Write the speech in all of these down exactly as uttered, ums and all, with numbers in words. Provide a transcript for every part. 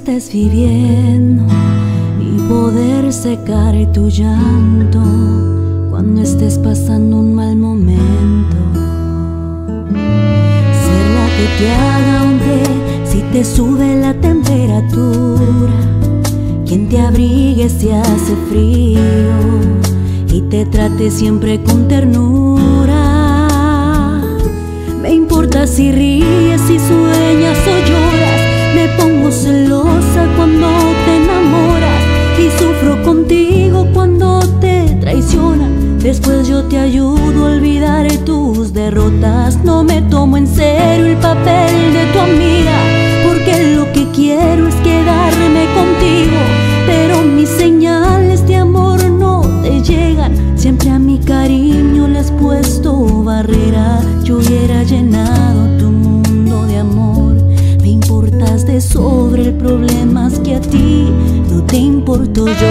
estés viviendo y poder secar tu llanto cuando estés pasando un mal momento. Ser la que te haga un té si te sube la temperatura, quien te abrigue si hace frío y te trate siempre con ternura. Me importa si ríes, si sueñas o lloras, me pongo celosa cuando te enamoras y sufro contigo cuando te traicionan. Después yo te ayudo a olvidar tus derrotas. No me tomo en serio el papel de tu amiga, porque lo que quiero es quedarme contigo, pero mis señales de amor no te llegan. Siempre a mi cariño le has puesto barrera. Yo hubiera llenado tu mundo de amor. Me importas de sobre el problema es que a ti no te importo yo.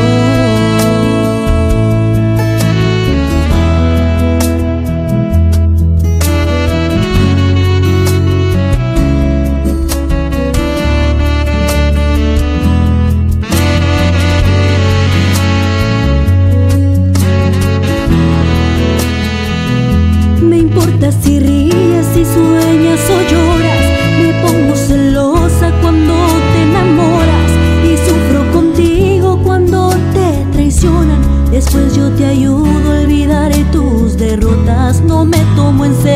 Si ríes, si sueñas o lloras, me pongo celosa cuando te enamoras y sufro contigo cuando te traicionan. Después yo te ayudo a olvidar tus derrotas. No me tomo en serio